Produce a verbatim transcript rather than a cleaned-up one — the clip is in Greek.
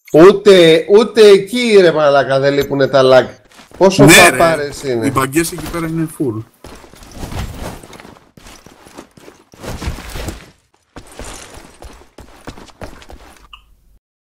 Ούτε, ούτε εκεί ρε μαλάκα δεν λείπουνε τα lag. Πόσο Ναι, παπάρες είναι. Οι μπαγκές εκεί πέρα είναι full.